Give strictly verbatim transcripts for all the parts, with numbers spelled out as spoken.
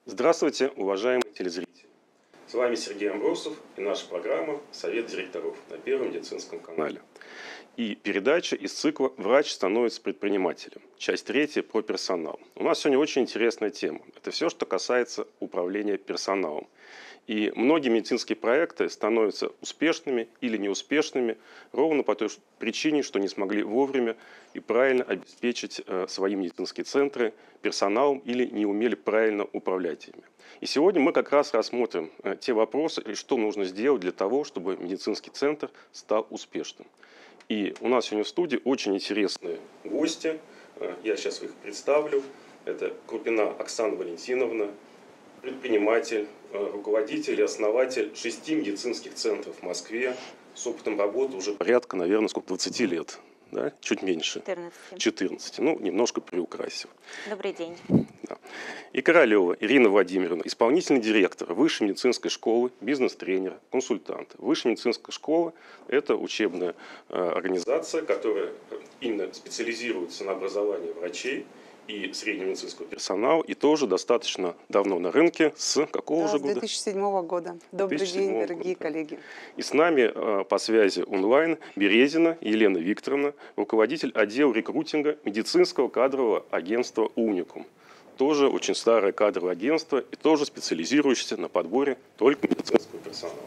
Здравствуйте, уважаемые телезрители! С вами Сергей Амбросов и наша программа «Совет директоров» на Первом медицинском канале. И передача из цикла «Врач становится предпринимателем». Часть третья про персонал. У нас сегодня очень интересная тема. Это все, что касается управления персоналом. И многие медицинские проекты становятся успешными или неуспешными ровно по той причине, что не смогли вовремя и правильно обеспечить свои медицинские центры персоналом или не умели правильно управлять ими. И сегодня мы как раз рассмотрим те вопросы, что нужно сделать для того, чтобы медицинский центр стал успешным. И у нас сегодня в студии очень интересные гости. Я сейчас их представлю. Это Крупина Оксана Валентиновна, предприниматель, руководитель и основатель шести медицинских центров в Москве с опытом работы уже порядка, наверное, сколько, двадцати лет, да? Чуть меньше. четырнадцать. четырнадцать. Ну, немножко приукрасил. Добрый день. Да. И Королева Ирина Владимировна, исполнительный директор Высшей медицинской школы, бизнес-тренер, консультант. Высшая медицинская школа – это учебная э, организация, которая именно специализируется на образовании врачей и среднего медицинского персонала, и тоже достаточно давно на рынке, с какого да, же с года? две тысячи седьмого года. Добрый день, дорогие года. коллеги. И с нами э, по связи онлайн Березина Елена Викторовна, руководитель отдела рекрутинга медицинского кадрового агентства «Уникум». Тоже очень старое кадровое агентство и тоже специализирующееся на подборе только медицинского персонала.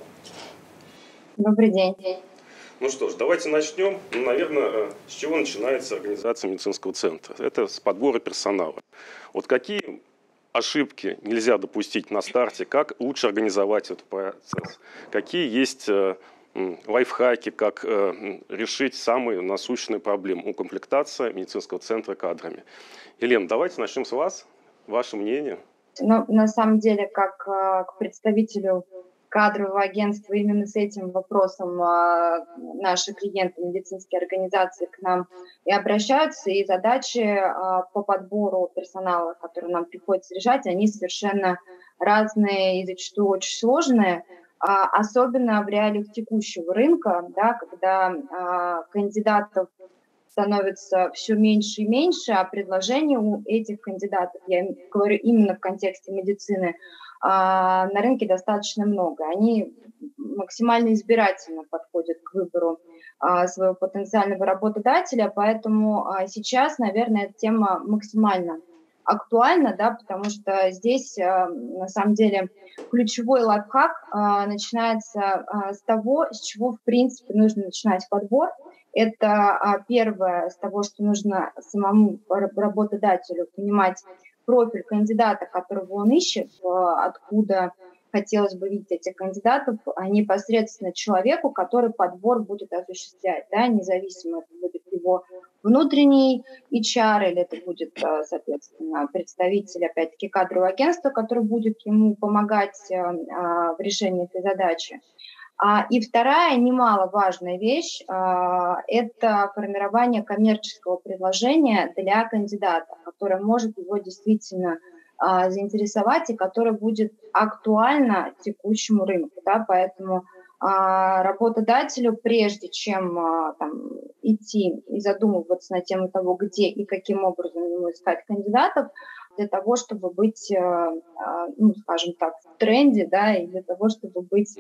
Добрый день. Ну что ж, давайте начнем. Ну, наверное, с чего начинается организация медицинского центра? Это с подбора персонала. Вот какие ошибки нельзя допустить на старте, как лучше организовать этот процесс? Какие есть э, лайфхаки, как э, решить самые насущные проблемы укомплектация медицинского центра кадрами? Елена, давайте начнем с вас. Ваше мнение? Ну, на самом деле, как э, к представителю кадрового агентства, именно с этим вопросом э, наши клиенты, медицинские организации к нам и обращаются, и задачи э, по подбору персонала, которые нам приходится решать, они совершенно разные и зачастую очень сложные, а, особенно в реалиях текущего рынка, да, когда э, кандидатов становится все меньше и меньше, а предложений у этих кандидатов, я говорю именно в контексте медицины, на рынке достаточно много. Они максимально избирательно подходят к выбору своего потенциального работодателя, поэтому сейчас, наверное, эта тема максимально актуальна, да, потому что здесь, на самом деле, ключевой лайфхак начинается с того, с чего, в принципе, нужно начинать подбор. Это первое, с того, что нужно самому работодателю понимать профиль кандидата, которого он ищет, откуда хотелось бы видеть этих кандидатов, а непосредственно человеку, который подбор будет осуществлять, да, независимо, это будет его внутренний эйч ар или это будет, соответственно, представитель, опять-таки, кадрового агентства, который будет ему помогать в решении этой задачи. И вторая, немаловажная вещь, это формирование коммерческого предложения для кандидата, которое может его действительно заинтересовать и которое будет актуально текущему рынку. Да? Поэтому работодателю, прежде чем там, идти и задумываться на тему того, где и каким образом ему искать кандидатов, для того, чтобы быть, ну, скажем так, в тренде, да, и для того, чтобы быть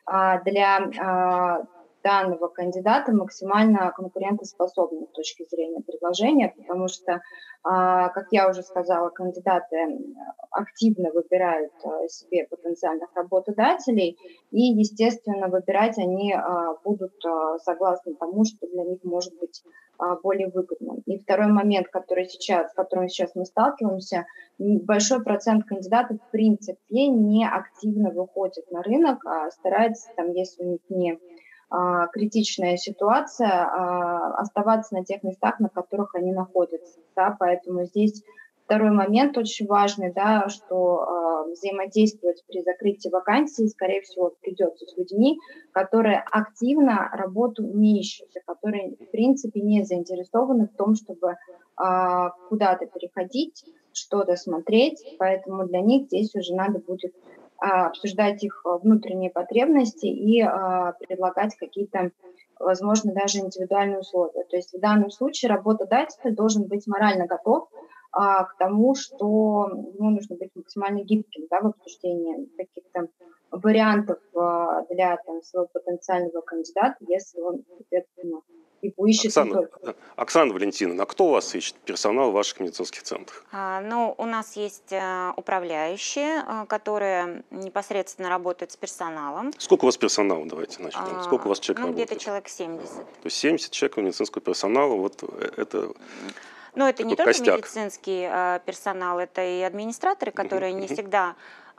для данного кандидата максимально конкурентоспособным с точки зрения предложения, потому что, как я уже сказала, кандидаты активно выбирают себе потенциальных работодателей, и, естественно, выбирать они будут согласно тому, что для них может быть более выгодным. И второй момент, который сейчас, с которым сейчас мы сталкиваемся, большой процент кандидатов в принципе не активно выходит на рынок, а старается, там, если у них не а, критичная ситуация, а, оставаться на тех местах, на которых они находятся. Да? Поэтому здесь второй момент очень важный, да, что э, взаимодействовать при закрытии вакансии, скорее всего, придется с людьми, которые активно работу не ищут, и которые, в принципе, не заинтересованы в том, чтобы э, куда-то переходить, что-то смотреть. Поэтому для них здесь уже надо будет э, обсуждать их внутренние потребности и э, предлагать какие-то, возможно, даже индивидуальные условия. То есть в данном случае работодатель должен быть морально готов а, к тому, что ему нужно быть максимально гибким, да, в обсуждении каких-то вариантов а, для там, своего потенциального кандидата, если он, соответственно, его ищет не Оксана, только. да. Оксана Валентиновна, а кто у вас ищет персонал в ваших медицинских центрах? А, Ну, у нас есть э, управляющие, э, которые непосредственно работают с персоналом. Сколько у вас персонала, давайте начнем. Сколько у вас человек Ну, работает? где-то человек семьдесят. То есть семьдесят человек медицинского персонала, вот это... Но это не такой только костяк. медицинский э, персонал, это и администраторы, которые Мгм, не мгм. всегда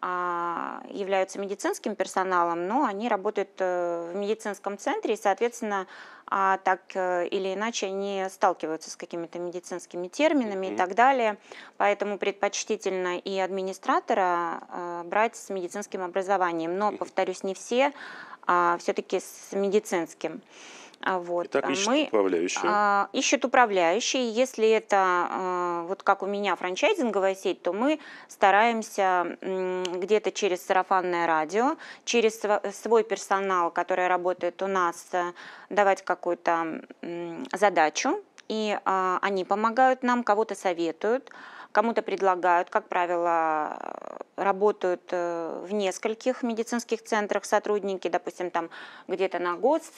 а, являются медицинским персоналом, но они работают э, в медицинском центре, и, соответственно, а, так э, или иначе они сталкиваются с какими-то медицинскими терминами и Мгм. так далее. Поэтому предпочтительно и администратора э, брать с медицинским образованием. Но, Мгм. повторюсь, не все, а все-таки с медицинским. А, Вот. Итак, а ищет Мы управляющие. а, ищут управляющие. Если это, а, вот как у меня, франчайзинговая сеть, то мы стараемся м, где-то через сарафанное радио, через сва- свой персонал, который работает у нас, э, давать какую-то м, задачу, и а, они помогают нам, кого-то советуют, кому-то предлагают, как правило, э, работают э, в нескольких медицинских центрах сотрудники, допустим, там где-то на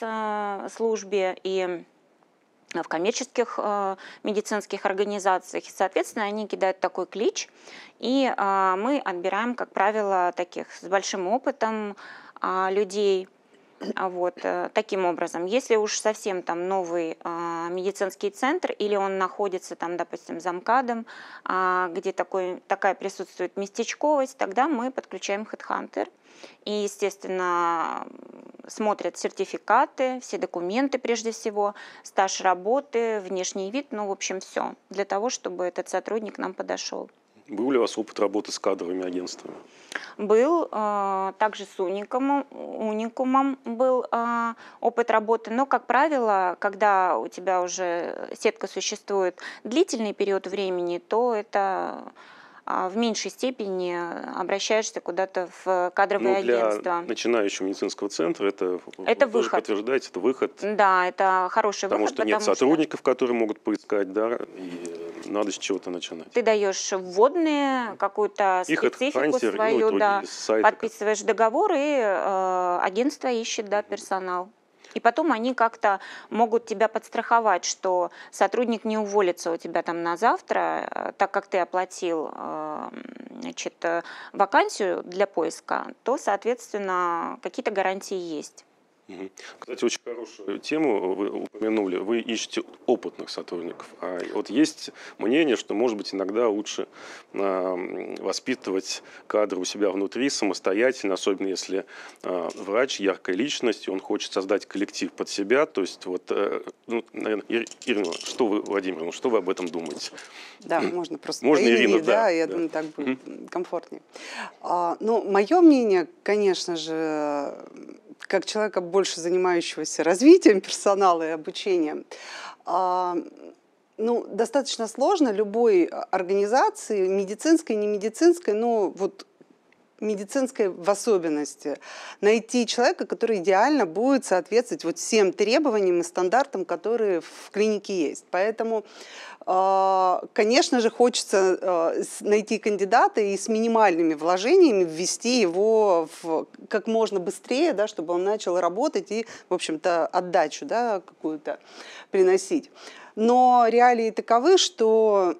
госслужбе и в коммерческих э, медицинских организациях. И, соответственно, они кидают такой клич, и э, мы отбираем, как правило, таких с большим опытом э, людей. А Вот, э, таким образом, если уж совсем там новый а, медицинский центр, или он находится там, допустим, за МКАДом, а, где такой, такая присутствует местечковость, тогда мы подключаем HeadHunter. И, естественно, м, смотрят сертификаты, все документы прежде всего, стаж работы, внешний вид, ну, в общем, все, для того, чтобы этот сотрудник нам подошел. Был ли у вас опыт работы с кадровыми агентствами? Был э, также с уникумом, уникумом был э, опыт работы, но, как правило, когда у тебя уже сетка существует длительный период времени, то это а, в меньшей степени обращаешься куда-то в кадровые Ну, для агентства. начинающего медицинского центра это, Это вы тоже выход. подтверждаете, это выход, Да, это хороший потому выход, что нет потому что сотрудников, которые могут поискать, да, и надо с чего-то начинать. ты даешь вводные, какую-то И специфику HeadHunter, ну, и свою, другие да, сайты. подписываешь договор, и э, агентство ищет, да, персонал. И потом они как-то могут тебя подстраховать, что сотрудник не уволится у тебя там на завтра, э, так как ты оплатил э, значит, э, вакансию для поиска, то, соответственно, какие-то гарантии есть. Мгм. Кстати, очень хорошую тему вы упомянули. Вы ищете опытных сотрудников. А вот есть мнение, что, может быть, иногда лучше а, м, воспитывать кадры у себя внутри самостоятельно, особенно если а, врач яркая личность, и он хочет создать коллектив под себя. То есть, вот, э, ну, наверное, Ир- Ирина, что вы, Владимир, что вы об этом думаете? Да, можно просто Можно, по имени, Ирина, да, да, я да. думаю, так будет Мгм. комфортнее. А, ну, мое мнение, конечно же, как человека, больше занимающегося развитием персонала и обучением, а, ну, достаточно сложно любой организации, медицинской, не медицинской, но вот медицинской в особенности, найти человека, который идеально будет соответствовать вот всем требованиям и стандартам, которые в клинике есть. Поэтому, э, конечно же, хочется э, с- найти кандидата и с минимальными вложениями ввести его в, как можно быстрее, да, чтобы он начал работать и, в общем-то, отдачу, да, какую-то приносить. Но реалии таковы, что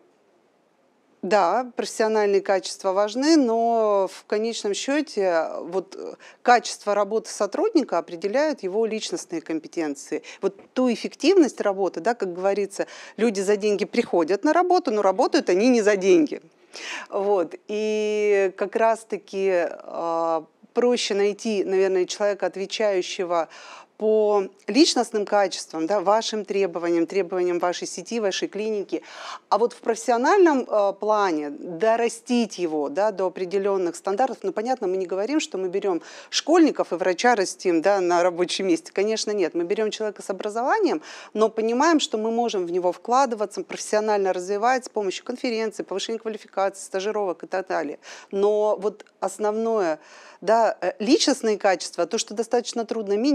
да, профессиональные качества важны, но в конечном счете вот э, качество работы сотрудника определяют его личностные компетенции. Вот ту эффективность работы, да, как говорится, люди за деньги приходят на работу, но работают они не за деньги. Вот. И как раз-таки э, проще найти, наверное, человека, отвечающего по личностным качествам, да, вашим требованиям, требованиям вашей сети, вашей клиники. А вот в профессиональном э, плане дорастить его, да, до определенных стандартов, ну, понятно, мы не говорим, что мы берем школьников и врача растим, да, на рабочем месте. Конечно, нет. Мы берем человека с образованием, но понимаем, что мы можем в него вкладываться, профессионально развивать с помощью конференций, повышения квалификации, стажировок и так далее. Но вот основное, да, личностные качества, то, что достаточно трудно менять,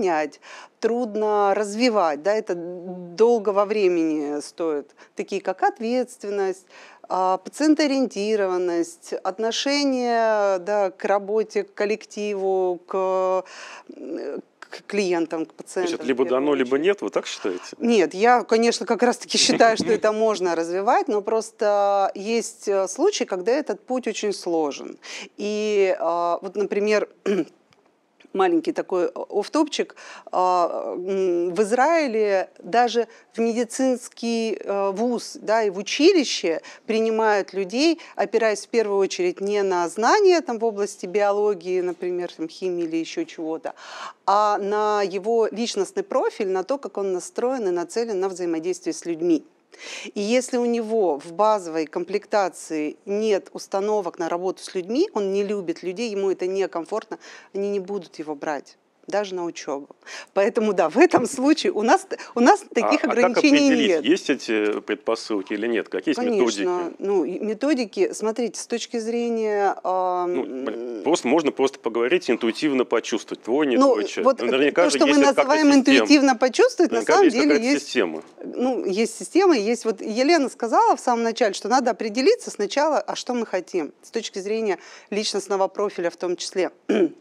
трудно развивать, да, это долго во времени стоит, такие как ответственность, пациентоориентированность, отношение, да, к работе, к коллективу, к, к клиентам, к пациентам. То есть это либо дано, либо нет, вы так считаете? Нет, я, конечно, как раз-таки считаю, что это можно развивать, но просто есть случаи, когда этот путь очень сложен. И вот, например, маленький такой офф-топчик, в Израиле даже в медицинский вуз, да, и в училище принимают людей, опираясь в первую очередь не на знания там, в области биологии, например, там, химии или еще чего-то, а на его личностный профиль, на то, как он настроен и нацелен на взаимодействие с людьми. И если у него в базовой комплектации нет установок на работу с людьми, он не любит людей, ему это некомфортно, они не будут его брать, даже на учебу. Поэтому да, в этом случае у нас, у нас таких а, ограничений а как нет. Есть эти предпосылки или нет? Какие есть Конечно, методики? ну, методики, смотрите, с точки зрения... Э, ну, просто, можно просто поговорить, интуитивно почувствовать, твой, не ну, твой человек. Вот наверняка то, что мы называем интуитивно почувствовать, наверняка на самом есть деле есть... Система. Ну, есть система, есть... Вот Елена сказала в самом начале, что надо определиться сначала, а что мы хотим, с точки зрения личностного профиля в том числе.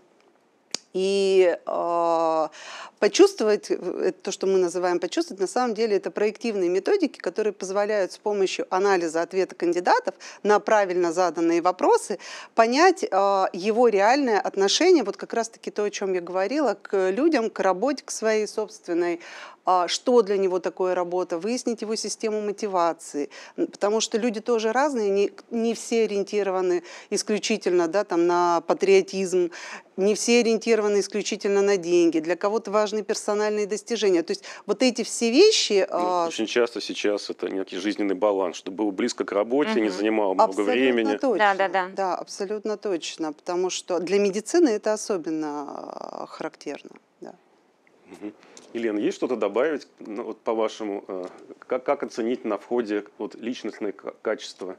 И э, почувствовать, это то, что мы называем почувствовать, на самом деле это проективные методики, которые позволяют с помощью анализа ответа кандидатов на правильно заданные вопросы понять э, его реальное отношение, вот как раз-таки то, о чем я говорила, к людям, к работе, к своей собственной, э, что для него такое работа, выяснить его систему мотивации, потому что люди тоже разные, не, не все ориентированы исключительно, да, там, на патриотизм, не все ориентированы исключительно на деньги, для кого-то важны персональные достижения. То есть вот эти все вещи... Ну, очень часто сейчас это некий жизненный баланс, чтобы было близко к работе, угу. не занимало много абсолютно времени. Точно. Да, да, да. Да, абсолютно точно, потому что для медицины это особенно характерно. Да. Угу. Елена, есть что-то добавить, ну, вот, по-вашему, как, как оценить на входе вот, личностные качества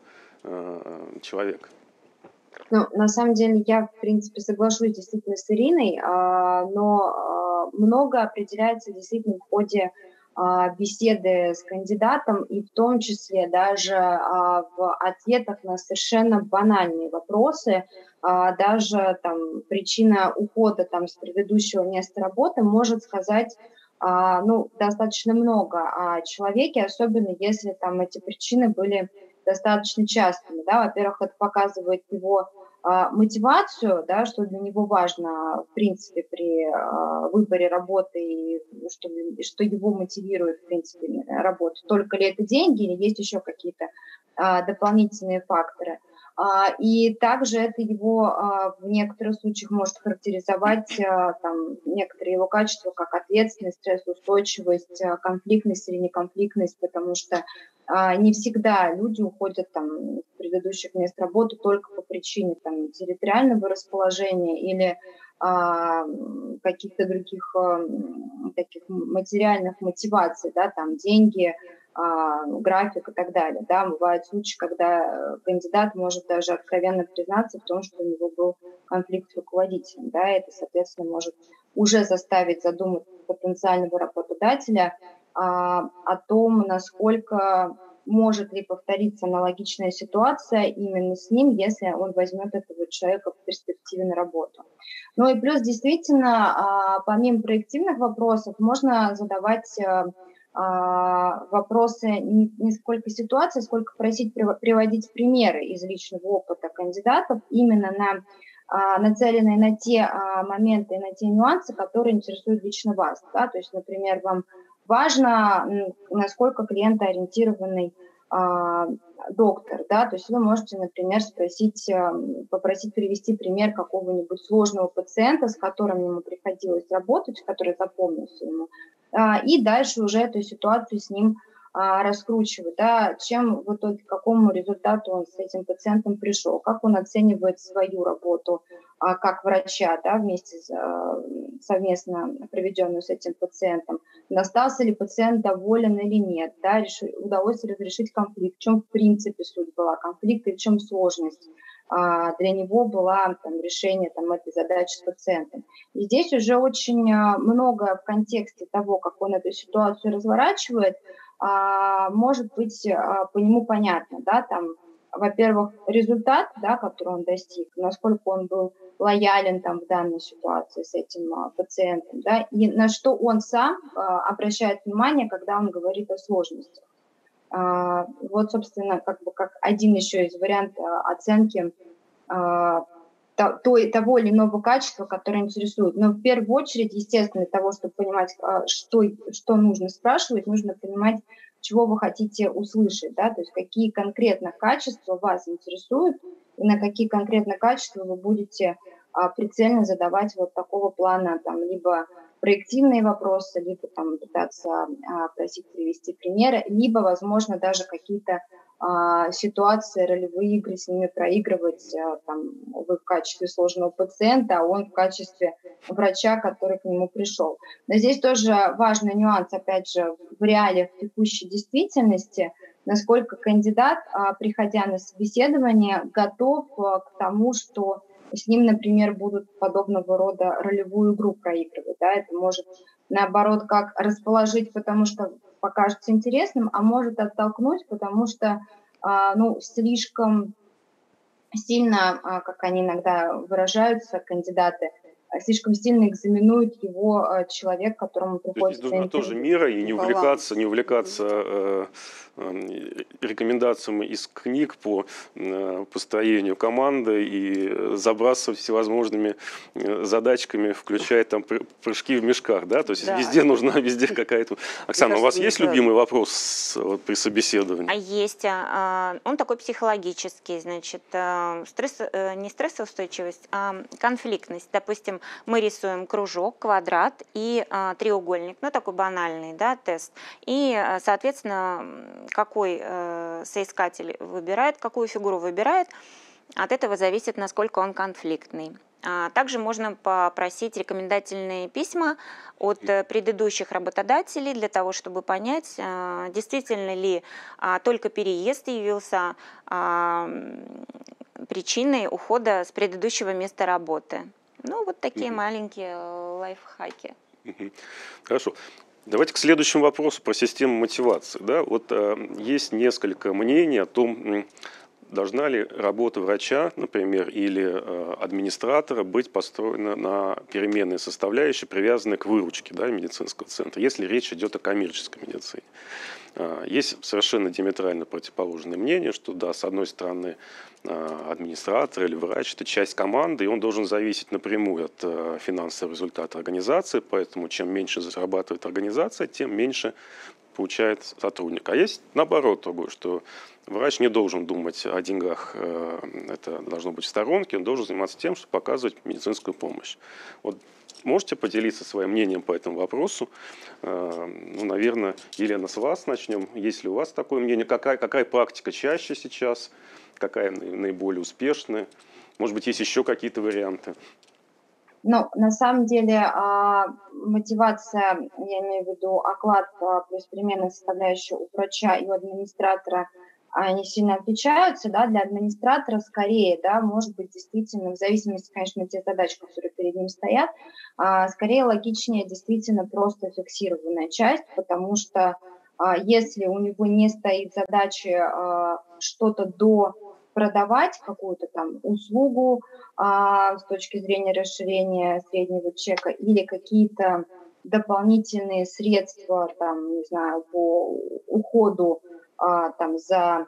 э, человека? Ну, на самом деле, я, в принципе, соглашусь действительно с Ириной, а, но а, много определяется действительно в ходе а, беседы с кандидатом, и в том числе даже а, в ответах на совершенно банальные вопросы, а, даже там, причина ухода там, с предыдущего места работы может сказать а, ну, достаточно много о человеке, особенно если там, эти причины были достаточно частыми. Да? Во-первых, это показывает его а, мотивацию, да, что для него важно, в принципе, при а, выборе работы, и что, что его мотивирует, в принципе, работа. Только ли это деньги или есть еще какие-то а, дополнительные факторы. А, и также это его а, в некоторых случаях может характеризовать а, там, некоторые его качества, как ответственность, стрессоустойчивость, а, конфликтность или неконфликтность, потому что а, не всегда люди уходят там, с предыдущих мест работы только по причине там, территориального расположения или а, каких-то других а, таких материальных мотиваций, да, там деньги, а, график и так далее. Да. Бывают случаи, когда кандидат может даже откровенно признаться в том, что у него был конфликт с руководителем. Да, это, соответственно, может уже заставить задуматься потенциального работодателя а, о том, насколько может ли повториться аналогичная ситуация именно с ним, если он возьмет этого человека в перспективе на работу. Ну и плюс действительно, а, помимо проективных вопросов, можно задавать а, вопросы не, не сколько ситуации, сколько просить приводить примеры из личного опыта кандидатов именно на а, нацеленные на те а, моменты и на те нюансы, которые интересуют лично вас. Да? То есть, например, вам важно, насколько клиентоориентированный а, доктор, да, то есть вы можете, например, спросить, попросить привести пример какого-нибудь сложного пациента, с которым ему приходилось работать, который запомнился ему, а, и дальше уже эту ситуацию с ним а, раскручивать, да, чем в итоге, к какому результату он с этим пациентом пришел, как он оценивает свою работу а, как врача, да, вместе с, а, совместно проведенную с этим пациентом, остался ли пациент доволен или нет, да, реши, удалось ли разрешить конфликт, в чем в принципе суть была конфликта и в чем сложность для него было там, решение там, этой задачи с пациентом. И здесь уже очень много в контексте того, как он эту ситуацию разворачивает, может быть по нему понятно, да, там, во-первых, результат, да, который он достиг, насколько он был лоялен там в данной ситуации с этим а, пациентом, да, и на что он сам а, обращает внимание, когда он говорит о сложностях. А, вот, собственно, как бы как один еще из вариантов оценки а, то, того или иного качества, которое интересует. Но в первую очередь, естественно, для того, чтобы понимать, а, что, что нужно спрашивать, нужно понимать, чего вы хотите услышать, да, то есть какие конкретно качества вас интересуют и на какие конкретно качества вы будете а, прицельно задавать вот такого плана, там, либо проективные вопросы, либо там пытаться а, просить привести примеры, либо, возможно, даже какие-то а, ситуации, ролевые игры с ними проигрывать, а, там, вы в качестве сложного пациента, а он в качестве врача, который к нему пришел. Но здесь тоже важный нюанс, опять же, в реалиях текущей действительности, насколько кандидат, а, приходя на собеседование, готов а, к тому, что с ним, например, будут подобного рода ролевую игру проигрывать. Да? Это может, наоборот, как расположить, потому что покажется интересным, а может оттолкнуть, потому что а, ну, слишком сильно, а, как они иногда выражаются, кандидаты, слишком сильно экзаменует его э, человек, которому приходится... То есть нужна тоже мера и не увлекаться, не увлекаться э, э, рекомендациями из книг по э, построению команды и забрасывать всевозможными задачками, включая там прыжки в мешках, да? То есть да. Везде нужна, везде какая-то... Оксана, у вас есть любимый вопрос вот, при собеседовании? А есть. Он такой психологический, значит, стресс, не стрессоустойчивость, а конфликтность. Допустим, мы рисуем кружок, квадрат и а, треугольник, ну такой банальный, да, тест. И, соответственно, какой э, соискатель выбирает, какую фигуру выбирает, от этого зависит, насколько он конфликтный. А также можно попросить рекомендательные письма от предыдущих работодателей для того, чтобы понять, действительно ли только переезд явился причиной ухода с предыдущего места работы. Ну, вот такие mm-hmm. маленькие лайфхаки. Mm-hmm. Хорошо. Давайте к следующему вопросу про систему мотивации. Да? Вот э, есть несколько мнений о том, должна ли работа врача, например, или э, администратора быть построена на переменные составляющие, привязанные к выручке, да, медицинского центра, если речь идет о коммерческой медицине. Э, есть совершенно диаметрально противоположное мнение, что, да, с одной стороны, э, администратор или врач – это часть команды, и он должен зависеть напрямую от э, финансового результата организации, поэтому чем меньше зарабатывает организация, тем меньше получает сотрудник. А есть наоборот другое, что врач не должен думать о деньгах, это должно быть в сторонке, он должен заниматься тем, чтобы показывать медицинскую помощь. Вот можете поделиться своим мнением по этому вопросу? Ну, наверное, Елена, с вас начнем. Есть ли у вас такое мнение? Какая, какая практика чаще сейчас? Какая наиболее успешная? Может быть, есть еще какие-то варианты? Ну, на самом деле, мотивация, я имею в виду оклад плюс переменная составляющая у врача и у администратора, они сильно отличаются, да, для администратора скорее, да, может быть, действительно, в зависимости, конечно, от тех задач, которые перед ним стоят, скорее логичнее действительно просто фиксированная часть, потому что если у него не стоит задачи что-то до продавать какую-то там услугу а, с точки зрения расширения среднего чека или какие-то дополнительные средства, там, не знаю, по уходу а, там, за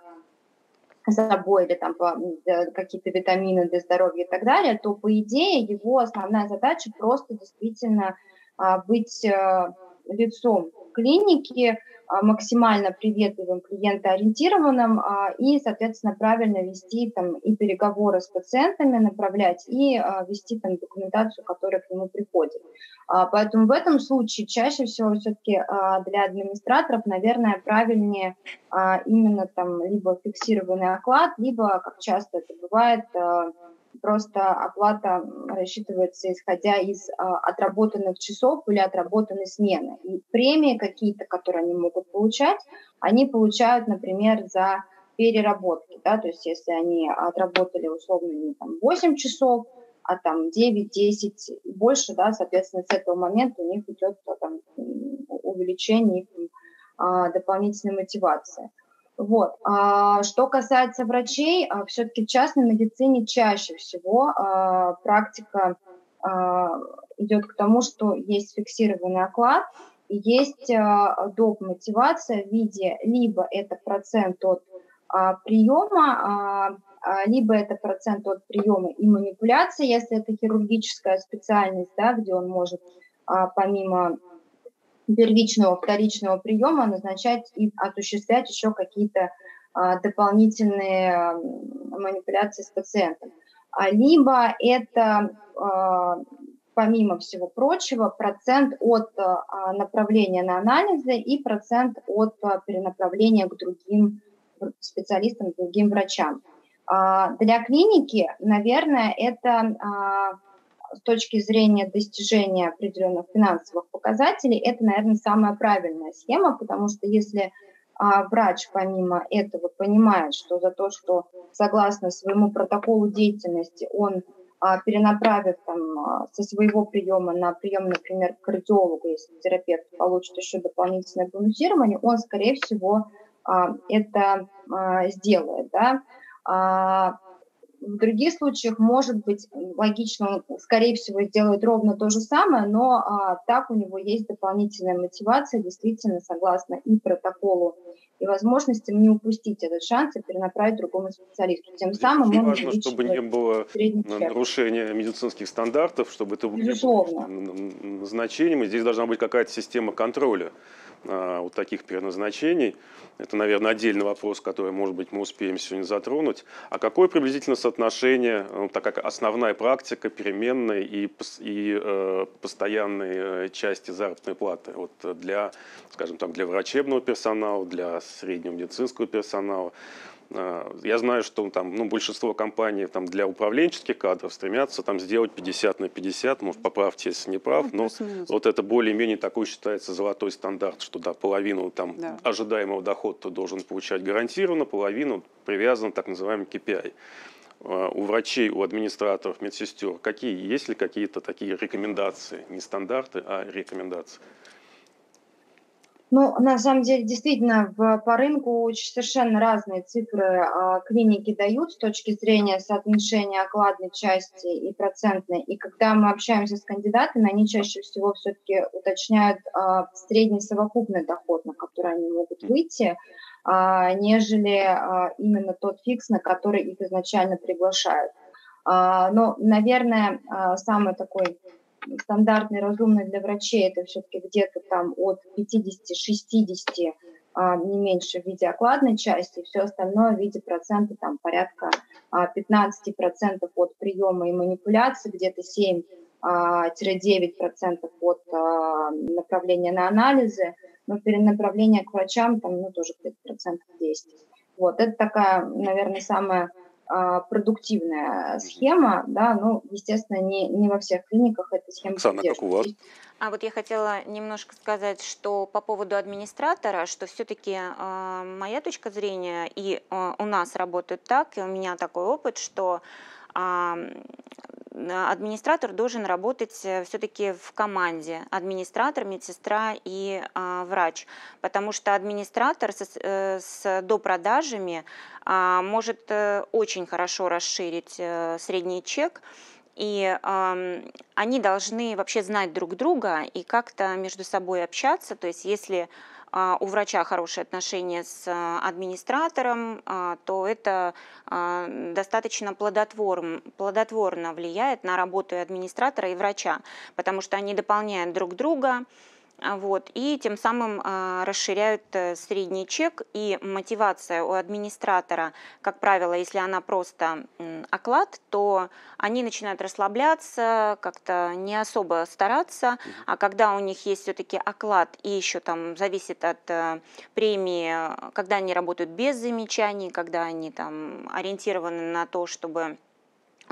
собой или там какие-то витамины для здоровья и так далее, то, по идее, его основная задача просто действительно а, быть а, лицом клиники, максимально приветливым, клиентоориентированным и, соответственно, правильно вести там и переговоры с пациентами, направлять и вести там документацию, которая к нему приходит. Поэтому в этом случае чаще всего все-таки для администраторов, наверное, правильнее именно там либо фиксированный оклад, либо, как часто это бывает, просто оплата рассчитывается исходя из а, отработанных часов или отработанной смены. И премии какие-то, которые они могут получать, они получают, например, за переработки, да, то есть если они отработали условно не там восемь часов, а там девять-десять и больше, да, соответственно, с этого момента у них идет там увеличение их а, дополнительной мотивации. Вот. А, что касается врачей, а, все-таки в частной медицине чаще всего а, практика а, идет к тому, что есть фиксированный оклад и есть а, доп. Мотивация в виде либо это процент от а, приема, а, либо это процент от приема и манипуляции, если это хирургическая специальность, да, где он может а, помимо первичного, вторичного приема назначать и осуществлять еще какие-то а, дополнительные а, манипуляции с пациентом. А, либо это, а, помимо всего прочего, процент от а, направления на анализы и процент от а, перенаправления к другим специалистам, к другим врачам. А, для клиники, наверное, это... А, с точки зрения достижения определенных финансовых показателей, это, наверное, самая правильная схема, потому что если а, врач помимо этого понимает, что за то, что согласно своему протоколу деятельности он а, перенаправит там, а, со своего приема на прием, например, к кардиологу, если терапевт получит еще дополнительное бонусирование, он, скорее всего, а, это а, сделает, да. А, В других случаях, может быть, логично, он, скорее всего, сделает ровно то же самое, но а, так у него есть дополнительная мотивация, действительно, согласно и протоколу, и возможностям не упустить этот шанс и перенаправить другому специалисту. Тем Здесь самым очень он важно, чтобы не увеличивает было средний чек. нарушения медицинских стандартов, чтобы это не Безусловно. было назначением. И здесь должна быть какая-то система контроля а, вот таких переназначений. Это, наверное, отдельный вопрос, который, может быть, мы успеем сегодня затронуть. А какое приблизительно соотношение, ну, так как основная практика переменной и, и э, постоянной части заработной платы вот для, скажем так, для врачебного персонала, для среднего медицинского персонала? Я знаю, что там, ну, большинство компаний там, для управленческих кадров стремятся там, сделать пятьдесят на пятьдесят, может, поправьте, если не прав, ну, но вот это более-менее такой считается золотой стандарт, что да, половину там, да. ожидаемого дохода ты должен получать гарантированно, половину привязан к так называемому кей пи ай. У врачей, у администраторов, медсестер, какие, есть ли какие-то такие рекомендации, не стандарты, а рекомендации? Ну, на самом деле, действительно, в, по рынку совершенно разные цифры а, клиники дают с точки зрения соотношения окладной части и процентной. И когда мы общаемся с кандидатами, они чаще всего все-таки уточняют а, средний совокупный доход, на который они могут выйти, а, нежели а, именно тот фикс, на который их изначально приглашают. А, но, наверное, а, самый такой... стандартный, разумный для врачей, это все-таки где-то там от пятидесяти-шестидесяти, а, не меньше в виде окладной части, все остальное в виде процента там порядка а, пятнадцать процентов от приема и манипуляции, где-то семь-девять процентов от а, направления на анализы, но перенаправление к врачам там, ну, тоже где-то процентов десять. Вот, это такая, наверное, самая продуктивная схема, да, ну, естественно, не, не во всех клиниках эта схема поддерживается. А вот я хотела немножко сказать, что по поводу администратора, что все-таки э, моя точка зрения, и э, у нас работает так, и у меня такой опыт, что э, администратор должен работать все-таки в команде, администратор, медсестра и э, врач, потому что администратор с, э, с допродажами э, может э, очень хорошо расширить э, средний чек, и э, они должны вообще знать друг друга и как-то между собой общаться, то есть если э, у врача хорошие отношения с э, администратором, э, то это э, достаточно плодотворно, плодотворно влияет на работу и администратора, и врача, потому что они дополняют друг друга. Вот, и тем самым э, расширяют э, средний чек, и мотивация у администратора, как правило, если она просто э, оклад, то они начинают расслабляться, как-то не особо стараться, а когда у них есть все-таки оклад и еще там зависит от э, премии, когда они работают без замечаний, когда они там ориентированы на то, чтобы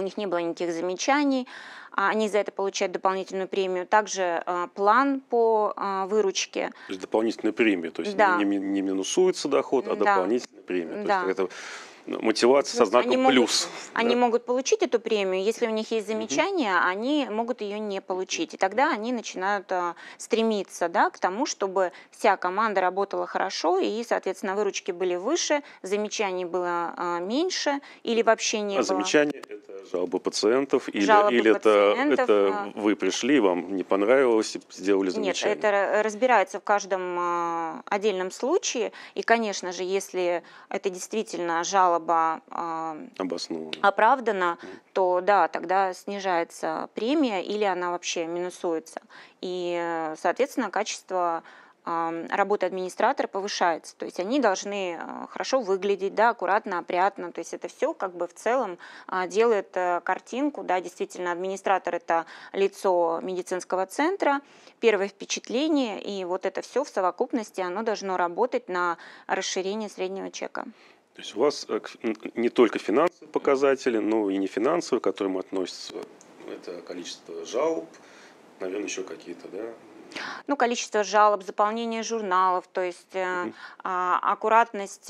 у них не было никаких замечаний, они за это получают дополнительную премию. Также э, план по э, выручке. То есть дополнительная премия, то есть да. не, не минусуется доход, а да. дополнительная премия. Да. То есть это мотивация со знаком они плюс. Могут, да? Они могут получить эту премию, если у них есть замечания, угу. они могут ее не получить. И тогда они начинают а, стремиться, да, к тому, чтобы вся команда работала хорошо, и, соответственно, выручки были выше, замечаний было а, меньше или вообще не а было. А замечания – это жалобы пациентов? Или, жалобы или пациентов, это, это вы пришли, вам не понравилось, сделали замечание? Нет, это разбирается в каждом а, отдельном случае. И, конечно же, если это действительно жалоба Обоснована. оправдана, то да, тогда снижается премия или она вообще минусуется. И, соответственно, качество работы администратора повышается. То есть они должны хорошо выглядеть, да, аккуратно, опрятно. То есть это все как бы в целом делает картинку. Да, действительно, администратор – это лицо медицинского центра, первое впечатление, и вот это все в совокупности, оно должно работать на расширение среднего чека. То есть у вас не только финансовые показатели, но и не финансовые, к которым относятся это количество жалоб, наверное, еще какие-то, да? Ну, количество жалоб, заполнение журналов, то есть mm-hmm. а, аккуратность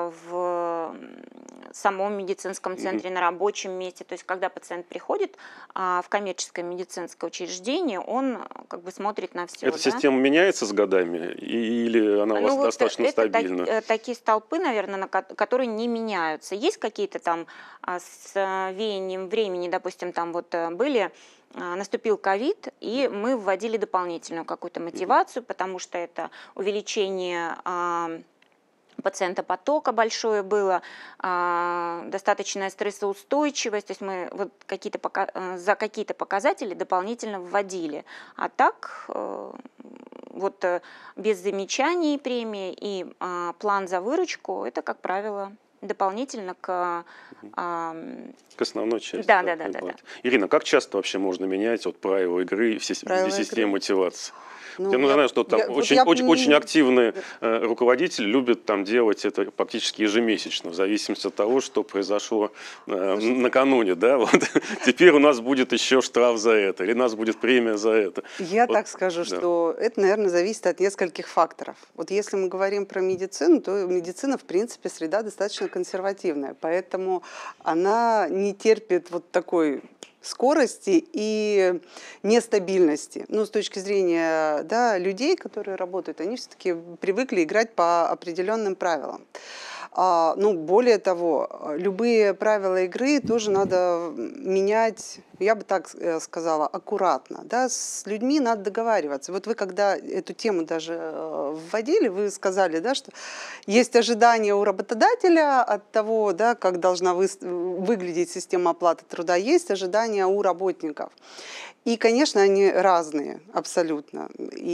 в самом медицинском центре, mm-hmm. на рабочем месте. То есть когда пациент приходит а, в коммерческое медицинское учреждение, он как бы смотрит на все. Эта да? система меняется с годами или она у вас ну, достаточно вот это стабильна? Так, такие столпы, наверное, на, которые не меняются. Есть какие-то там а, с веянием времени, допустим, там вот были... Наступил ковид, и мы вводили дополнительную какую-то мотивацию, потому что это увеличение а, пациентопотока большое было, а, достаточная стрессоустойчивость, то есть мы вот какие-то пока, за какие-то показатели дополнительно вводили. А так вот без замечаний премии и а, план за выручку, это, как правило, дополнительно к... А... К основной части. Да, да, да, да, да. Ирина, как часто вообще можно менять вот правила игры в системе мотивации? Ну, я, ну, я знаю, что там я, очень, вот очень, я... очень активные э, руководители любят там делать это практически ежемесячно, в зависимости от того, что произошло э, накануне. Да? Вот. Теперь у нас будет еще штраф за это, или у нас будет премия за это. Я вот. так скажу, да. что это, наверное, зависит от нескольких факторов. Вот если мы говорим про медицину, то медицина, в принципе, среда достаточно консервативная, поэтому она не терпит вот такой... скорости и нестабильности. Ну, с точки зрения да, людей, которые работают, они все-таки привыкли играть по определенным правилам. А, ну, более того, любые правила игры тоже надо менять, я бы так сказала, аккуратно. Да? С людьми надо договариваться. Вот вы, когда эту тему даже вводили, вы сказали, да, что есть ожидания у работодателя от того, да, как должна вы, выглядеть система оплаты труда, есть ожидания у работников. И, конечно, они разные абсолютно,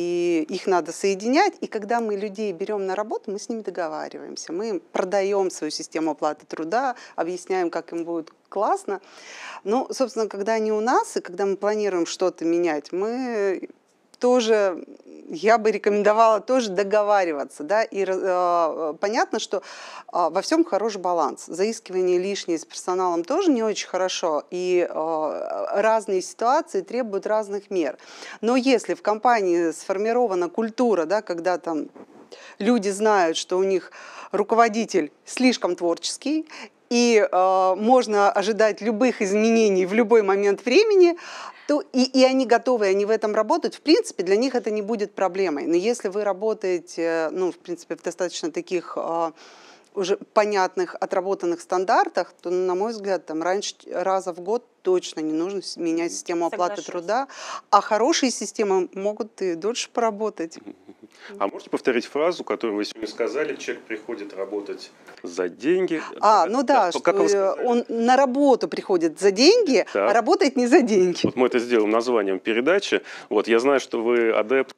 и их надо соединять, и когда мы людей берем на работу, мы с ними договариваемся, мы продаем свою систему оплаты труда, объясняем, как им будет классно. Но, собственно, когда они у нас, и когда мы планируем что-то менять, мы тоже... я бы рекомендовала тоже договариваться. Да? И э, понятно, что э, во всем хороший баланс. Заискивание лишнее с персоналом тоже не очень хорошо, и э, разные ситуации требуют разных мер. Но если в компании сформирована культура, да, когда там люди знают, что у них руководитель слишком творческий, и э, можно ожидать любых изменений в любой момент времени, то и, и они готовы, они в этом работают, в принципе, для них это не будет проблемой. Но если вы работаете, ну, в принципе, в достаточно таких э, уже понятных, отработанных стандартах, то, на мой взгляд, там раньше раза в год точно не нужно менять систему оплаты Соглашусь. труда, а хорошие системы могут и дольше поработать. А можете повторить фразу, которую вы сегодня сказали, человек приходит работать за деньги? А, ну да, да, что он на работу приходит за деньги, да. а работает не за деньги. Вот мы это сделаем названием передачи. Вот я знаю, что вы адепт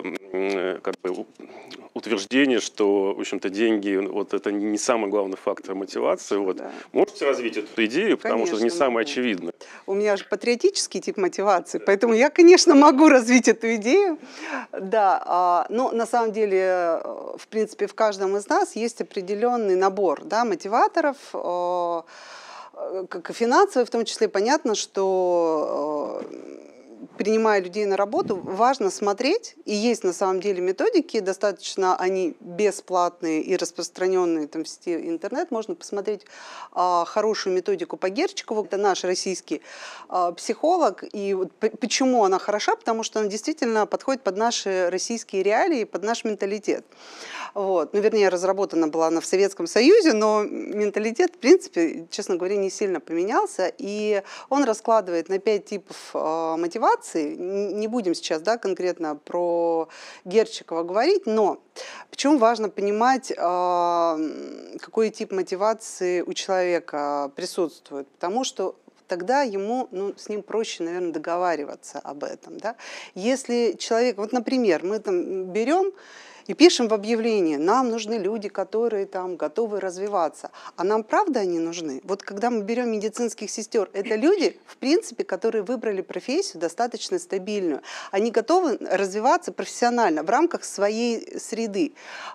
э, как бы, утверждения, что, в общем-то, деньги вот это не самый главный фактор мотивации. Вот. Да. Можете развить эту идею, потому конечно, что это не самое могу. очевидное. У меня же патриотический тип мотивации, да. поэтому я, конечно, могу развить эту идею. Да, но на самом деле, в принципе, в каждом из нас есть определенный набор да, мотиваторов. как и финансовой в том числе, понятно, что принимая людей на работу, важно смотреть, и есть на самом деле методики, достаточно они бесплатные и распространенные там, в сети интернет, можно посмотреть а, хорошую методику по Герчикову, это наш российский а, психолог, и вот почему она хороша, потому что она действительно подходит под наши российские реалии, под наш менталитет. Вот. Ну, вернее, разработана была она в Советском Союзе, но менталитет, в принципе, честно говоря, не сильно поменялся, и он раскладывает на пять типов а, мотивации. Не будем сейчас да, конкретно про Герчикова говорить, но почему важно понимать, какой тип мотивации у человека присутствует, потому что тогда ему, ну, с ним проще, наверное, договариваться об этом. Да? Если человек, вот, например, мы там берем и пишем в объявлении, нам нужны люди, которые там готовы развиваться. А нам правда они нужны? Вот когда мы берем медицинских сестер, это люди, в принципе, которые выбрали профессию достаточно стабильную. Они готовы развиваться профессионально в рамках своей среды.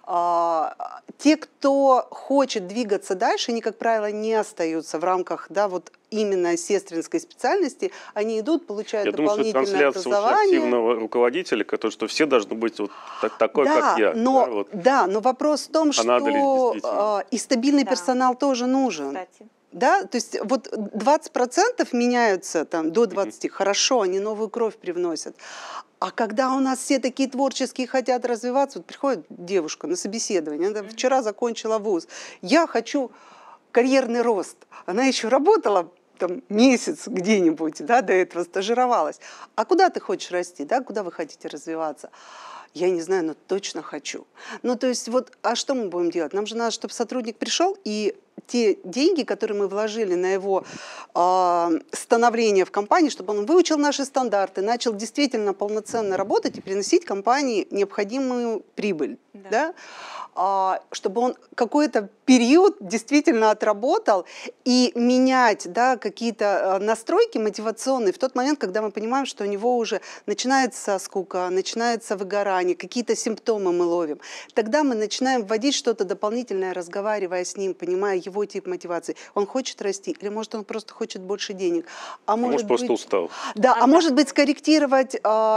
А, те, кто хочет двигаться дальше, они, как правило, не остаются в рамках, да, вот именно сестринской специальности, они идут, получают я дополнительное думаю, что образование. Активного руководителя, который, что все должны быть вот так, такой, да, как я. Но, да, вот. да, но вопрос в том, а что э, и стабильный да. персонал тоже нужен. Кстати. Да, то есть вот двадцать процентов меняются там, до двадцати, mm-hmm. хорошо, они новую кровь привносят. А когда у нас все такие творческие хотят развиваться, вот приходит девушка на собеседование, она mm-hmm. вчера закончила вуз, я хочу карьерный рост. Она еще работала там, месяц где-нибудь, да, до этого стажировалась. А куда ты хочешь расти, да, куда вы хотите развиваться? Я не знаю, но точно хочу. Ну, то есть, вот, а что мы будем делать? Нам же надо, чтобы сотрудник пришел, и те деньги, которые мы вложили на его э, становление в компании, чтобы он выучил наши стандарты, начал действительно полноценно работать и приносить компании необходимую прибыль. Да. Да? А, чтобы он какой-то период действительно отработал и менять да, какие-то настройки мотивационные в тот момент, когда мы понимаем, что у него уже начинается скука, начинается выгорание, какие-то симптомы мы ловим. Тогда мы начинаем вводить что-то дополнительное, разговаривая с ним, понимая его тип мотивации. Он хочет расти, или может он просто хочет больше денег. А может, может просто быть, устал. Да, а, а может быть скорректировать а,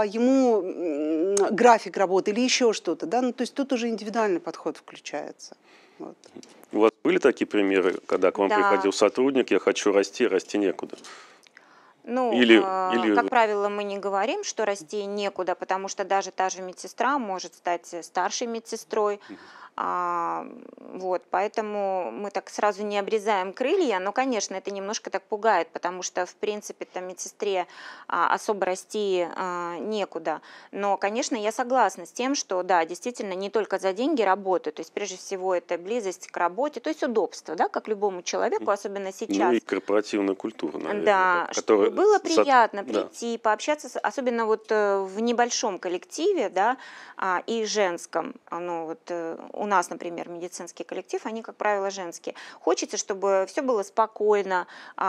ему график работы или еще что-то. Да? Ну, то есть тут уже индивидуальный подход включается. Вот. У вас были такие примеры, когда к вам да. приходил сотрудник, я хочу расти, расти некуда? Ну, или, э, или... как правило, мы не говорим, что расти некуда, потому что даже та же медсестра может стать старшей медсестрой. А, вот, поэтому мы так сразу не обрезаем крылья, но, конечно, это немножко так пугает, потому что, в принципе, там медсестре а, особо расти а, некуда. Но, конечно, я согласна с тем, что, да, действительно, не только за деньги работают, то есть, прежде всего, это близость к работе, то есть удобство, да, как любому человеку, особенно сейчас. Ну и корпоративная культура, наверное. Да, которая... чтобы было приятно За... прийти, да. пообщаться, с, особенно вот в небольшом коллективе, да, и женском, ну вот у нас, например, медицинский коллектив, они, как правило, женские. Хочется, чтобы все было спокойно,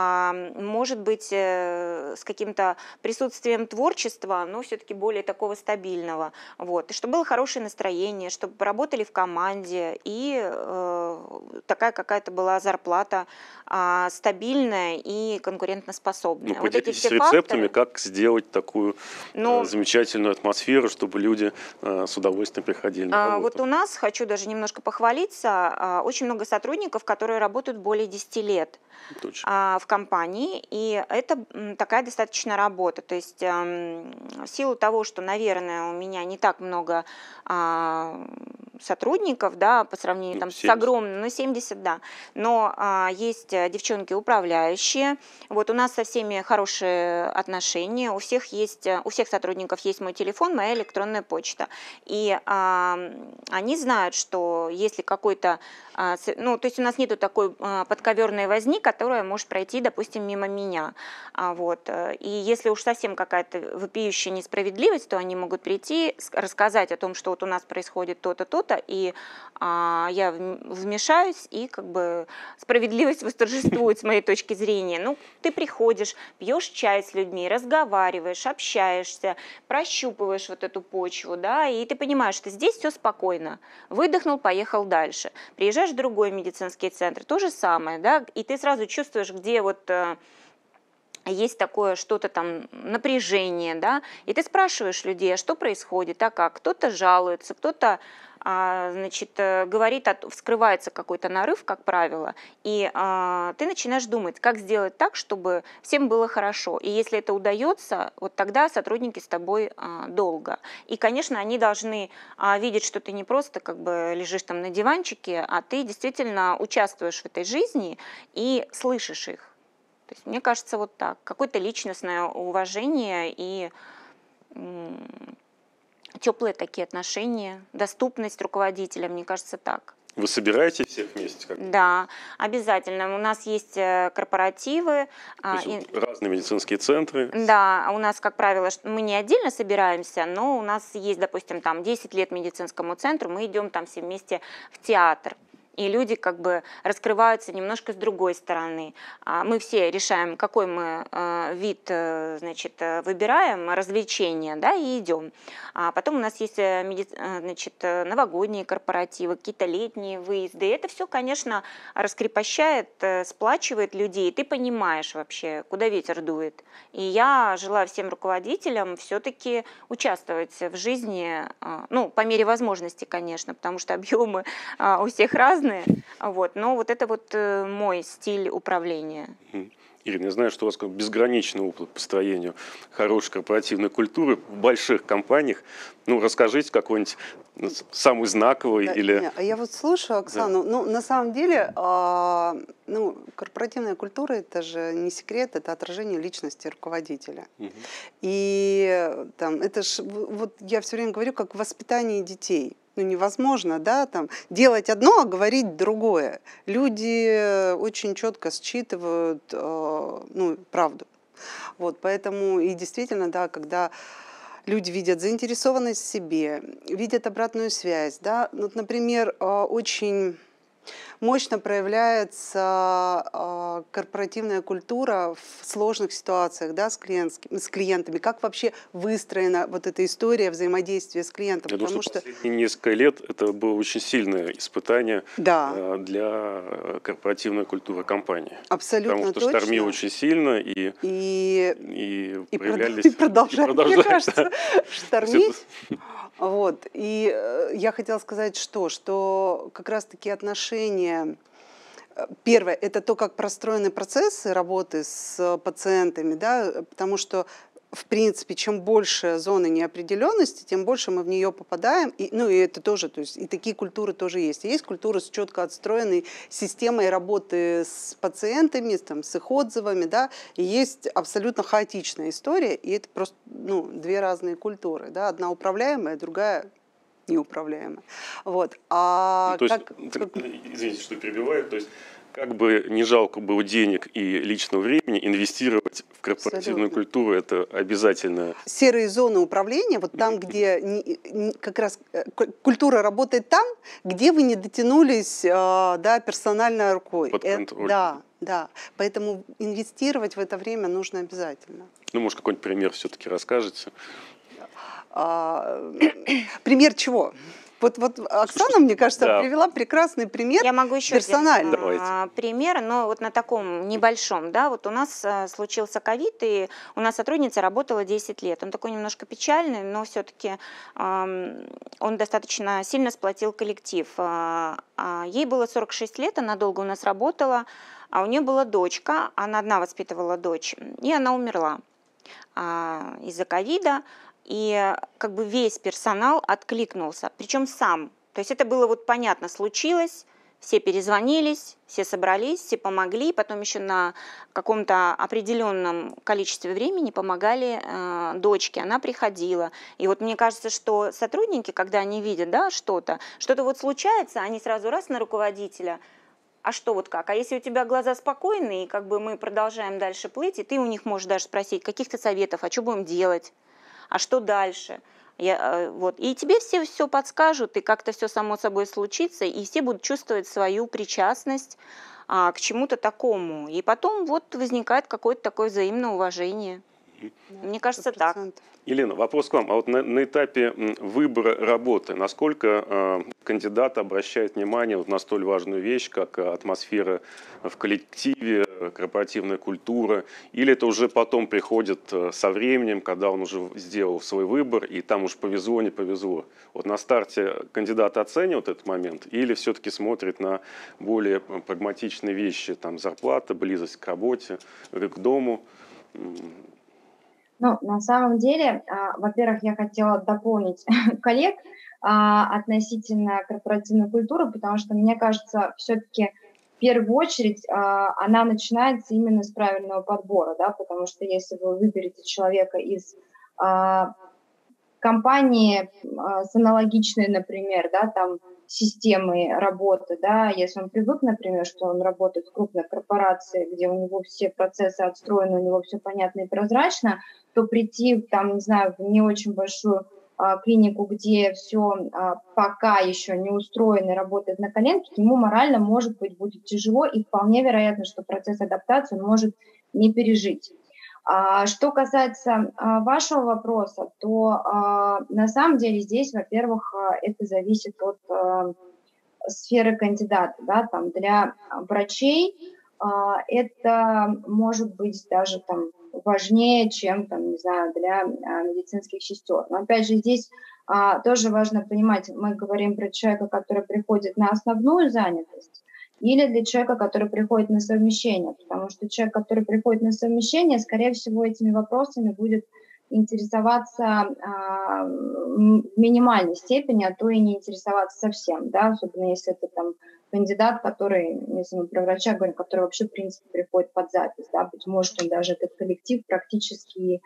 может быть, с каким-то присутствием творчества, но все-таки более такого стабильного. Вот. И чтобы было хорошее настроение, чтобы работали в команде, и э, такая какая-то была зарплата э, стабильная и конкурентоспособная. Ну, вот эти все рецептами, факторы, как сделать такую но, э, замечательную атмосферу, чтобы люди э, с удовольствием приходили на работу. Вот у нас, хочу даже немножко похвалиться, очень много сотрудников, которые работают более десяти лет Точно. в компании, и это такая достаточно работа. То есть в силу того, что, наверное, у меня не так много сотрудников, да, по сравнению ну, там, с огромным, ну, семьдесят, да, но а, есть девчонки управляющие, вот у нас со всеми хорошие отношения, у всех есть, у всех сотрудников есть мой телефон, моя электронная почта, и а, они знают, что если какой-то, а, ну, то есть у нас нету такой а, подковерной возни, которая может пройти, допустим, мимо меня, а, вот, и если уж совсем какая-то вопиющая несправедливость, то они могут прийти, рассказать о том, что вот у нас происходит то-то, то-то, что-то, и а, я вмешаюсь, и как бы справедливость восторжествует с моей точки зрения. Ну, ты приходишь, пьешь чай с людьми, разговариваешь, общаешься, прощупываешь вот эту почву, да, и ты понимаешь, что здесь все спокойно. Выдохнул, поехал дальше. Приезжаешь в другой медицинский центр, то же самое, да, и ты сразу чувствуешь, где вот есть такое что-то там, напряжение, да, и ты спрашиваешь людей, а что происходит, а как, кто-то жалуется, кто-то, а, значит, говорит, вскрывается какой-то нарыв, как правило, и а, ты начинаешь думать, как сделать так, чтобы всем было хорошо, и если это удается, вот тогда сотрудники с тобой а, долго, и, конечно, они должны а, видеть, что ты не просто как бы лежишь там на диванчике, а ты действительно участвуешь в этой жизни и слышишь их. То есть, мне кажется, вот так. Какое-то личностное уважение и м, теплые такие отношения, доступность руководителя, мне кажется, так. Вы собираете всех вместе? Как? Да, обязательно. У нас есть корпоративы. То есть и, разные медицинские центры. Да, у нас, как правило, мы не отдельно собираемся, но у нас есть, допустим, там десять лет медицинскому центру, мы идем там все вместе в театр. И люди как бы раскрываются немножко с другой стороны. Мы все решаем, какой мы вид, значит, выбираем, развлечения, да, и идем. А потом у нас есть, значит, новогодние корпоративы, какие-то летние выезды. И это все, конечно, раскрепощает, сплачивает людей. И ты понимаешь вообще, куда ветер дует. И я желаю всем руководителям все-таки участвовать в жизни, ну, по мере возможности, конечно, потому что объемы у всех разные. Вот, но вот это вот э, мой стиль управления. Ирина, я знаю, что у вас безграничный опыт по построению хорошей корпоративной культуры в больших компаниях. Ну, расскажите какой-нибудь самый знаковый да, или... Не, а я вот слушаю Оксану. Да. Ну, на самом деле, а, ну, корпоративная культура – это же не секрет, это отражение личности руководителя. Угу. И там, это ж, вот я все время говорю, как в воспитании детей. Ну, невозможно, да, там, делать одно, а говорить другое. Люди очень четко считывают, э, ну, правду. Вот, поэтому и действительно, да, когда люди видят заинтересованность в себе, видят обратную связь, да, вот, например, э, очень мощно проявляется э, корпоративная культура в сложных ситуациях, да, с, с клиентами. Как вообще выстроена вот эта история взаимодействия с клиентом? Я Потому думаю, что что последние несколько лет это было очень сильное испытание да. э, для корпоративной культуры компании. Абсолютно Потому что точно. штормило очень сильно и, и, и, и проявлялись... И продолжает, и продолжает, мне кажется, да. штормить. Вот. И э, я хотела сказать, что, что как раз-таки отношения, первое, это то, как простроены процессы работы с пациентами, да, потому что, в принципе, чем больше зоны неопределенности, тем больше мы в нее попадаем. И, ну, и это тоже, то есть, и такие культуры тоже есть. И есть культура с четко отстроенной системой работы с пациентами, там, с их отзывами, да, и есть абсолютно хаотичная история, и это просто, ну, две разные культуры, да, одна управляемая, другая неуправляемая. Вот. А ну, то как, есть, как... Извините, что перебиваю, то есть как бы не жалко было денег и личного времени, инвестировать в корпоративную Абсолютно. Культуру – это обязательно. Серые зоны управления, вот там, где не, не, как раз культура работает там, где вы не дотянулись, да, персональной рукой. Под контроль. Это, да, да. Поэтому инвестировать в это время нужно обязательно. Ну, может, какой-нибудь пример все-таки расскажете? А, пример чего? Вот, вот Оксана, мне кажется, да. привела прекрасный пример. Я могу еще персональный. один пример, но вот на таком небольшом. Да, вот у нас случился ковид, и у нас сотрудница работала десять лет. Он такой немножко печальный, но все-таки э, он достаточно сильно сплотил коллектив. Ей было сорок шесть лет, она долго у нас работала, а у нее была дочка, она одна воспитывала дочь, и она умерла э, из-за ковида. И как бы весь персонал откликнулся, причем сам. То есть это было вот понятно, случилось, все перезвонились, все собрались, все помогли, потом еще на каком-то определенном количестве времени помогали э, дочке, она приходила. И вот мне кажется, что сотрудники, когда они видят, да, что-то, что-то вот случается, они сразу раз на руководителя. А что вот как? А если у тебя глаза спокойные, и как бы мы продолжаем дальше плыть, и ты у них можешь даже спросить каких-то советов, а что будем делать? А что дальше? Я, вот. И тебе все все подскажут, и как-то все само собой случится, и все будут чувствовать свою причастность а, к чему-то такому. И потом вот возникает какое-то такое взаимное уважение. Да, Мне кажется, сто так. процентов. Елена, вопрос к вам. А вот на, на этапе выбора работы, насколько э, кандидат обращает внимание вот на столь важную вещь, как атмосфера в коллективе, корпоративная культура, или это уже потом приходит со временем, когда он уже сделал свой выбор, и там уж повезло, не повезло? Вот на старте кандидат оценивает этот момент, или все-таки смотрит на более прагматичные вещи, там зарплата, близость к работе, к дому? Ну, на самом деле, а, во-первых, я хотела дополнить коллег а, относительно корпоративной культуры, потому что, мне кажется, все-таки в первую очередь а, она начинается именно с правильного подбора, да, потому что если вы выберете человека из а, компании а, с аналогичной, например, да, там, системой работы, да, если он привык, например, что он работает в крупной корпорации, где у него все процессы отстроены, у него все понятно и прозрачно, то прийти, там, не знаю, в не очень большую а, клинику, где все а, пока еще не устроено и работает на коленке, ему морально, может быть, будет тяжело, и вполне вероятно, что процесс адаптации он может не пережить. А, что касается а, вашего вопроса, то а, на самом деле здесь, во-первых, а, это зависит от а, сферы кандидата, да, там для врачей а, это может быть даже там важнее, чем там, не знаю, для а, медицинских сестер. Но опять же здесь а, тоже важно понимать, мы говорим про человека, который приходит на основную занятость, или для человека, который приходит на совмещение, потому что человек, который приходит на совмещение, скорее всего, этими вопросами будет интересоваться а, в минимальной степени, а то и не интересоваться совсем, да, особенно если это там кандидат, который, если мы про врача говорим, который вообще, в принципе, приходит под запись, да, быть может, он даже этот коллектив практически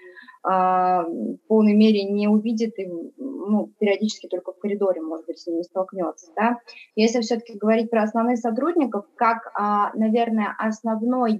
а, в полной мере не увидит и, ну, периодически только в коридоре, может быть, с ними столкнется, да. Если все-таки говорить про основных сотрудников, как, а, наверное, основной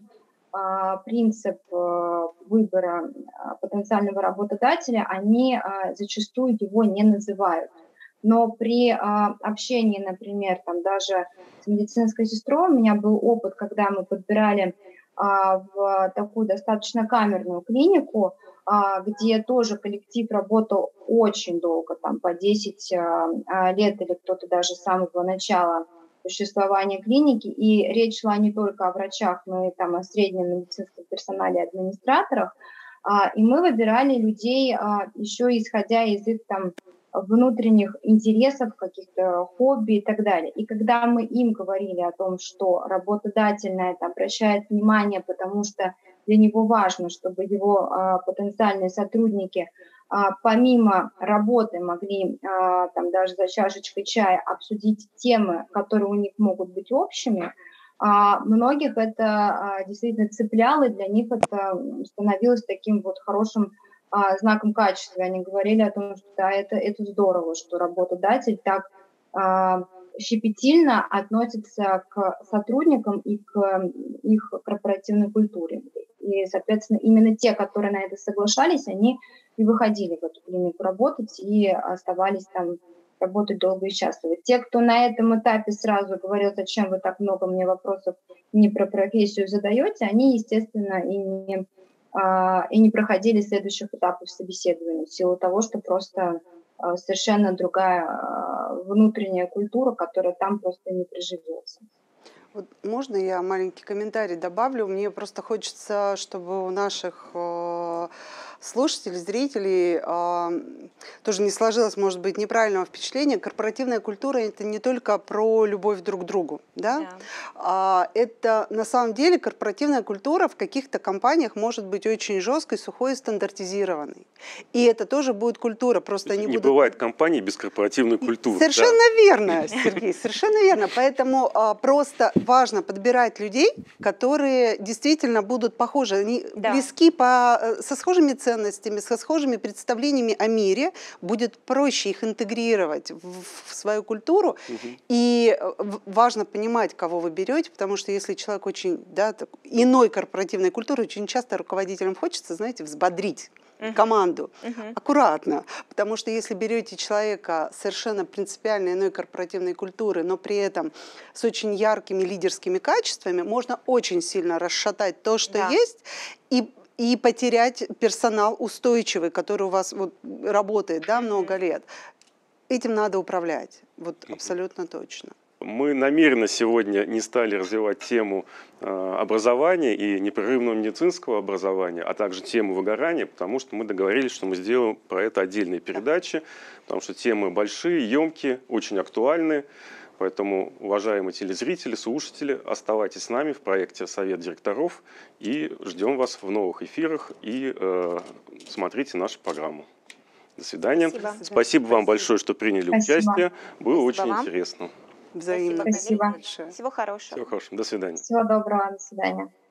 а, принцип а, выбора а, потенциального работодателя, они а, зачастую его не называют. Но при а, общении, например, там даже с медицинской сестрой, у меня был опыт, когда мы подбирали а, в такую достаточно камерную клинику, а, где тоже коллектив работал очень долго, там по десять а, лет или кто-то даже с самого начала существования клиники, и речь шла не только о врачах, но и там о среднем медицинском персонале и администраторах, а, и мы выбирали людей а, еще исходя из их там внутренних интересов, каких-то хобби и так далее. И когда мы им говорили о том, что работодатель на это обращает внимание, потому что для него важно, чтобы его а, потенциальные сотрудники а, помимо работы могли а, там даже за чашечкой чая обсудить темы, которые у них могут быть общими, а, многих это а, действительно цепляло, и для них это становилось таким вот хорошим а, знаком качества. Они говорили о том, что да, это, это здорово, что работодатель так а, щепетильно относится к сотрудникам и к их корпоративной культуре. И, соответственно, именно те, которые на это соглашались, они и выходили в эту клинику работать и оставались там работать долго и счастливо. Те, кто на этом этапе сразу говорил, зачем вы так много мне вопросов не про профессию задаете, они, естественно, и не, а, и не проходили следующих этапов собеседования в силу того, что просто а, совершенно другая а, внутренняя культура, которая там просто не приживется. Вот можно я маленький комментарий добавлю? Мне просто хочется, чтобы у наших э, слушателей, зрителей э, тоже не сложилось, может быть, неправильного впечатления. Корпоративная культура – это не только про любовь друг к другу. Да? Да. А, это на самом деле корпоративная культура в каких-то компаниях может быть очень жесткой, сухой и стандартизированной. И это тоже будет культура. Просто они не будут... бывает компании без корпоративной культуры. Совершенно да. верно, Сергей, совершенно верно. Поэтому а, просто важно подбирать людей, которые действительно будут похожи, они Да. близки по, со схожими ценностями, со схожими представлениями о мире, будет проще их интегрировать в, в свою культуру. Угу. И важно понимать, кого вы берете, потому что если человек очень, да, так, иной корпоративной культуры, очень часто руководителям хочется, знаете, взбодрить. Мгм. команду. Мгм. Аккуратно, потому что если берете человека совершенно принципиально иной корпоративной культуры, но при этом с очень яркими лидерскими качествами, можно очень сильно расшатать то, что Да. есть, и, и потерять персонал устойчивый, который у вас вот работает, да, много лет. Этим надо управлять, вот абсолютно точно. Мы намеренно сегодня не стали развивать тему э, образования и непрерывного медицинского образования, а также тему выгорания, потому что мы договорились, что мы сделаем про это отдельные передачи, потому что темы большие, емкие, очень актуальны. Поэтому, уважаемые телезрители, слушатели, оставайтесь с нами в проекте «Совет директоров» и ждем вас в новых эфирах и э, смотрите нашу программу. До свидания. Спасибо. Спасибо вам большое, что приняли Спасибо. участие. Было Спасибо очень вам. интересно. Взаимно. Спасибо, Спасибо. Большое. Всего хорошего. Всего хорошего. До свидания. Всего доброго, до свидания.